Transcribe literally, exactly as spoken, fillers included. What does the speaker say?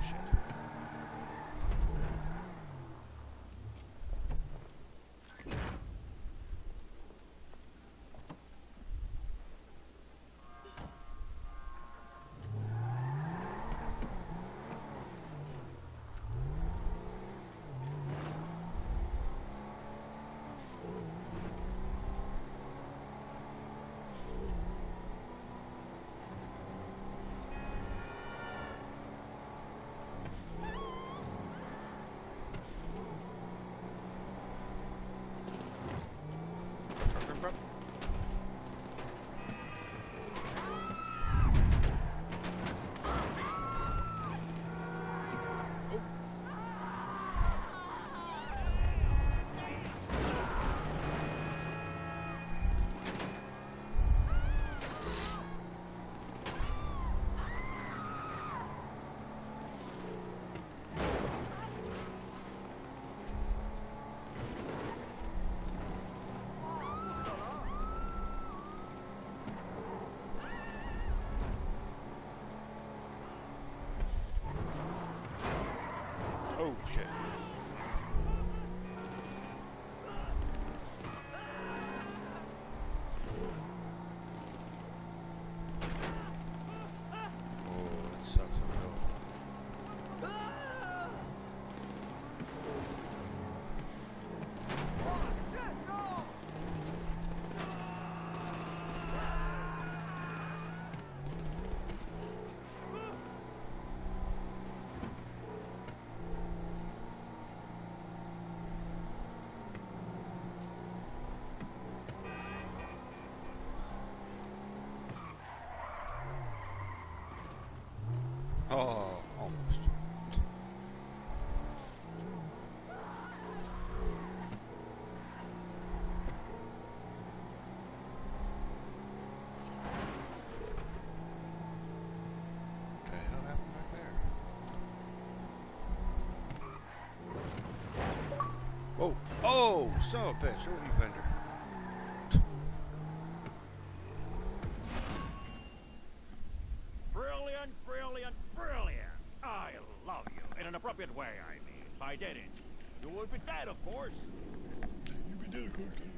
shit. Oh, shit. Oh, that sucks. Oh, almost. What the hell happened back there? Whoa! Oh, son of a bitch! What are you, vendor? Brilliant, brilliant, brilliant! I love you. In an appropriate way, I mean. If I did it, you would be dead, of course. You'd be dead, of course.